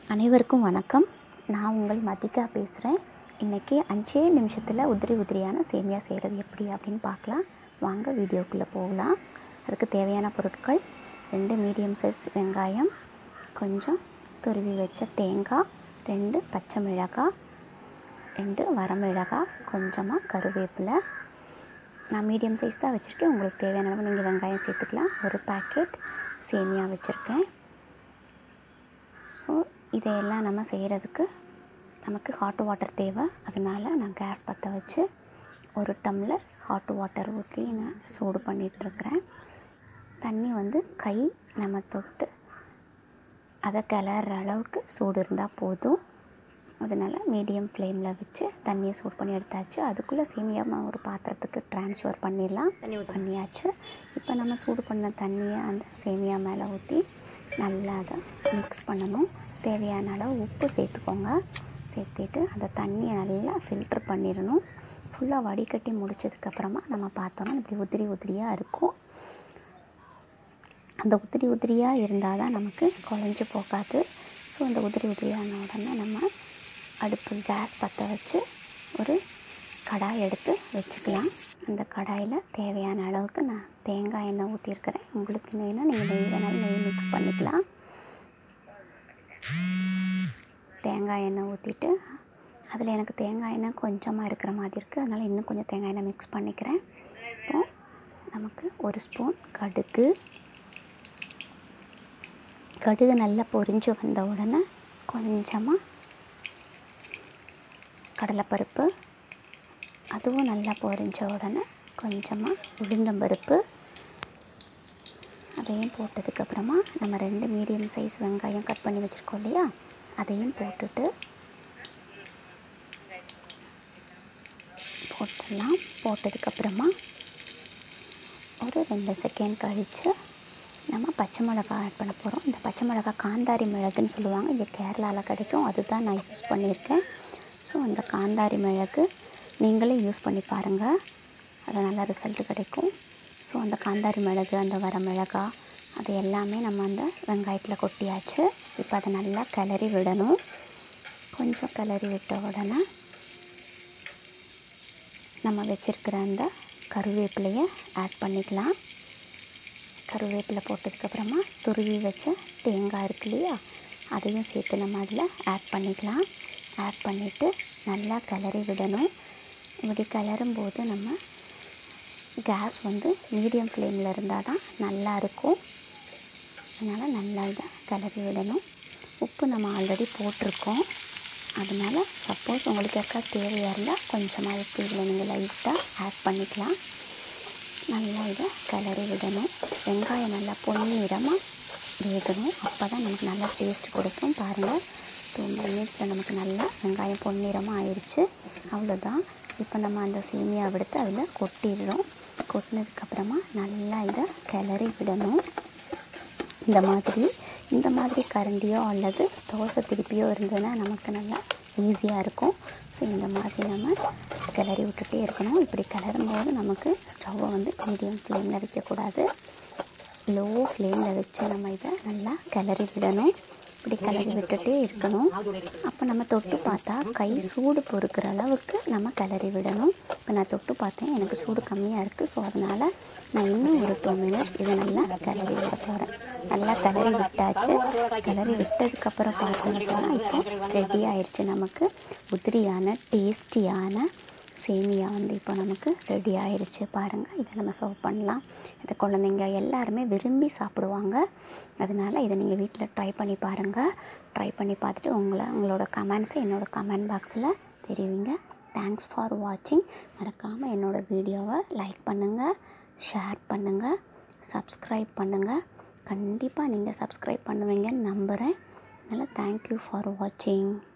அனைவருக்கும் வணக்கம். நான் உங்கள் மதிகா பேசுகிறேன். இன்றைக்கி 5 நிமிஷத்தில் உதிரி உதிரியான சேமியா செய்கிறது எப்படி அப்படின்னு பார்க்கலாம். வாங்க வீடியோக்குள்ளே போகலாம். அதுக்கு தேவையான பொருட்கள் 2 மீடியம் சைஸ் வெங்காயம், கொஞ்சம் துருவி வச்ச தேங்காய், 2 பச்சை மிளகாய், 2 வரமிளகாய், கொஞ்சமாக கருவேப்பிலை. நான் மீடியம் சைஸ் தான் வச்சுருக்கேன். உங்களுக்கு தேவையான அளவு நீங்கள் வெங்காயம் சேர்த்துக்கலாம். ஒரு பாக்கெட் சேமியா வச்சுருக்கேன். ஸோ இதையெல்லாம் நம்ம செய்கிறதுக்கு நமக்கு ஹாட் வாட்டர் தேவை. அதனால் நான் கேஸ் பற்ற வச்சு 1 டம்ளர் ஹாட் வாட்டர் ஊற்றி நான் சூடு பண்ணிகிட்ருக்கிறேன். தண்ணி கை நம்ம தொட்டு அதை கிளற அளவுக்கு சூடு இருந்தால் போதும். அதனால் மீடியம் ஃப்ளேமில் வச்சு தண்ணியை சூடு பண்ணி எடுத்தாச்சு. அதுக்குள்ளே சேமியா ஒரு பாத்திரத்துக்கு ட்ரான்ஸ்ஃபர் பண்ணியாச்சு. இப்போ நம்ம சூடு பண்ண தண்ணியை அந்த சேமியா மேலே ஊற்றி நல்லா அதை மிக்ஸ் பண்ணணும். தேவையான அளவு உப்பு சேர்த்துக்கோங்க. சேர்த்துட்டு அந்த தண்ணியை நல்லா ஃபில்ட்ரு பண்ணிடணும். ஃபுல்லாக வடிகட்டி முடித்ததுக்கப்புறமா நம்ம பார்த்தோன்னா இப்படி உதிரி உதிரியாக இருக்கும். அந்த உதிரி உதிரியாக இருந்தால் தான் நமக்கு குழஞ்சி போகாது. ஸோ அந்த உதிரி உதிரியான உடனே நம்ம அடுப்பு கேஸ் பற்ற வச்சு ஒரு கடாய் எடுத்து வச்சுக்கலாம். அந்த கடாயில் தேவையான அளவுக்கு நான் தேங்காய் எண்ணெய் ஊற்றிருக்கிறேன். உங்களுக்கு வேணும்னா நீங்கள் நெய் வேணாலும் நெய் மிக்ஸ் பண்ணிக்கலாம். தேங்காய் எண்ணெய் ஊற்றிட்டு அதில் எனக்கு தேங்காய் எண்ணெய் கொஞ்சமாக இருக்கிற மாதிரி இருக்குது. அதனால் இன்னும் கொஞ்சம் தேங்காய் எண்ணெய் மிக்ஸ் பண்ணிக்கிறேன். இப்போது நமக்கு 1 ஸ்பூன் கடுகு நல்லா பொரிஞ்சு வந்த உடனே கொஞ்சமாக கடலைப்பருப்பு, அதுவும் நல்லா பொரிஞ்ச உடனே கொஞ்சமாக உளுந்தம்பருப்பு, அதையும் போட்டதுக்கப்புறமா நம்ம 2 மீடியம் சைஸ் வெங்காயம் கட் பண்ணி வச்சுருக்கோம் இல்லையா, அதையும் போட்டுடலாம். போட்டதுக்கப்புறமா ஒரு 2 செகண்ட் கழித்து நம்ம பச்சை மிளகாய் ஆட் பண்ண போகிறோம். இந்த பச்சை மிளகாய் காந்தாரி மிளகுன்னு சொல்லுவாங்க. இங்கே கேரளாவில் கிடைக்கும். அதுதான் நான் யூஸ் பண்ணியிருக்கேன். ஸோ அந்த காந்தாரி மிளகு நீங்களே யூஸ் பண்ணி பாருங்கள். அதில் நல்ல ரிசல்ட் கிடைக்கும். ஸோ அந்த காந்தாரி மிளகு, அந்த வரமிளகாய், அது எல்லாமே நம்ம அந்த வெங்காயத்தில் கொட்டியாச்சு. இப்போ அதை நல்லா கிளறி விடணும். கொஞ்சம் கிளறி விட்ட உடனே நம்ம வச்சுருக்கிற அந்த கருவேப்பிலையை ஆட் பண்ணிக்கலாம். கருவேப்பிலை போட்டதுக்கப்புறமா துருவி வச்ச தேங்காய் இருக்கு இல்லையா, அதையும் சேர்த்து நம்ம அதில் ஆட் பண்ணிக்கலாம். ஆட் பண்ணிவிட்டு நல்லா கிளறி விடணும். இப்படி கிளறும்போது நம்ம கேஸ் மீடியம் ஃப்ளேமில் இருந்தால் தான் நல்லாயிருக்கும். அதனால் நல்லா இதை கிளறி விடணும். உப்பு நம்ம ஆல்ரெடி போட்டிருக்கோம். அதனால் சப்போஸ் உங்களுக்கு யாருக்கா தேவையாக இருந்தால் கொஞ்சமாக உப்பு இதில் நீங்கள் லைட்டாக ஆட் பண்ணிக்கலாம். நல்லா இதை கிளறி விடணும். வெங்காயம் நல்லா பொன்னிறமாக வேகணும். அப்போ தான் நமக்கு நல்லா டேஸ்ட் கொடுக்கும். பாருங்கள், 2 மினிட்ஸில் நமக்கு நல்லா வெங்காயம் பொன்னிறமாக ஆயிடுச்சு. அவ்வளோதான். இப்போ நம்ம அந்த சேமியாவை எடுத்து அதில் கொட்டிடுறோம். கொட்டினதுக்கப்புறமா நல்லா இதை கிளறி விடணும். இந்த மாதிரி கரண்டியோ அல்லது தோசை திருப்பியோ இருந்ததுன்னா நமக்கு நல்லா ஈஸியாக இருக்கும். ஸோ இந்த மாதிரி நம்ம கிளறி விட்டுட்டே இருக்கணும். இப்படி கிளறும்போது நமக்கு ஸ்டவ்வை மீடியம் ஃப்ளேமில் வைக்கக்கூடாது. லோ ஃப்ளேமில் வச்சு நம்ம இதை நல்லா கிளறி விடணும். இப்படி கிளறி விட்டுட்டே இருக்கணும். அப்போ நம்ம தொட்டு பார்த்தா கை சூடு பொறுக்கிற அளவுக்கு நம்ம கிளறி விடணும். இப்போ நான் தொட்டு பார்த்தேன், எனக்கு சூடு கம்மியாக இருக்குது. ஸோ அதனால் நான் இன்னும் ஒரு 2 மினிட்ஸ் இதை நல்லா கிளறி விட போகிறேன். நல்லா கிளறி விட்டாச்சு. கிளறி விட்டதுக்கப்புறம் பார்த்தோன்னு சொன்னால் இப்போ ரெடி ஆயிடுச்சு. நமக்கு உதிரியான டேஸ்டியான சேமியா இப்போ நமக்கு ரெடி ஆயிடுச்சு. பாருங்கள், இதை நம்ம சர்வ் பண்ணலாம். இதை குழந்தைங்க எல்லாருமே விரும்பி சாப்பிடுவாங்க. அதனால் இதை நீங்கள் வீட்டில் ட்ரை பண்ணி பாருங்கள். ட்ரை பண்ணி பார்த்துட்டு உங்களோட கமெண்ட்ஸை என்னோடய கமெண்ட் பாக்ஸில் தெரிவிங்க. தேங்க்ஸ் ஃபார் வாட்சிங். மறக்காமல் என்னோடய வீடியோவை லைக் பண்ணுங்கள், ஷேர் பண்ணுங்கள், சப்ஸ்கிரைப் பண்ணுங்கள். கண்டிப்பாக நீங்கள் சப்ஸ்கிரைப் பண்ணுவீங்கன்னு நம்புகிறேன். அதனால் தேங்க்யூ ஃபார் வாட்சிங்.